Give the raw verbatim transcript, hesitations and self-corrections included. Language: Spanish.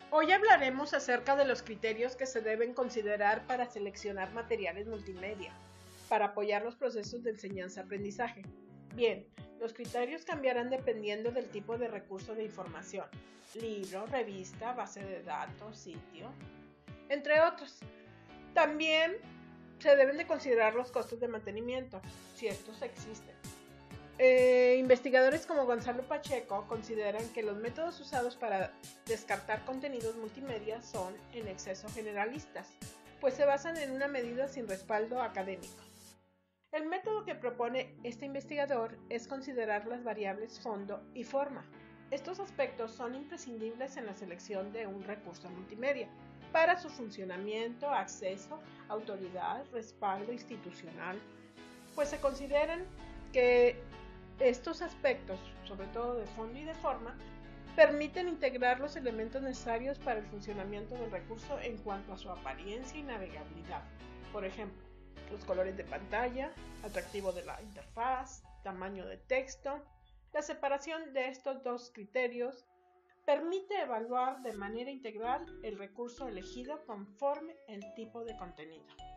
Hoy hablaremos acerca de los criterios que se deben considerar para seleccionar materiales multimedia, para apoyar los procesos de enseñanza-aprendizaje. Bien, los criterios cambiarán dependiendo del tipo de recurso de información, libro, revista, base de datos, sitio, entre otros. También se deben de considerar los costos de mantenimiento, si estos existen. Eh, investigadores como Gonzalo Pacheco consideran que los métodos usados para descartar contenidos multimedia son en exceso generalistas, pues se basan en una medida sin respaldo académico. El método que propone este investigador es considerar las variables fondo y forma. Estos aspectos son imprescindibles en la selección de un recurso multimedia para su funcionamiento, acceso, autoridad, respaldo institucional, pues se consideran que estos aspectos, sobre todo de fondo y de forma, permiten integrar los elementos necesarios para el funcionamiento del recurso en cuanto a su apariencia y navegabilidad. Por ejemplo, los colores de pantalla, atractivo de la interfaz, tamaño de texto. La separación de estos dos criterios permite evaluar de manera integral el recurso elegido conforme el tipo de contenido.